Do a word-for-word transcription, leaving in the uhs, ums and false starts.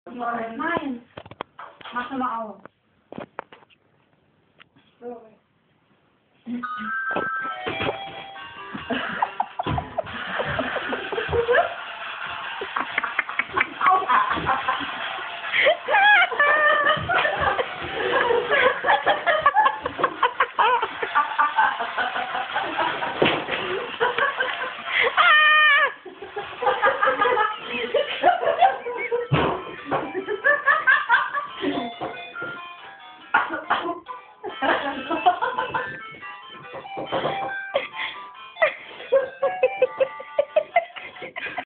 Nein. Mach schon mal auf. Sorry. Ha ha ha!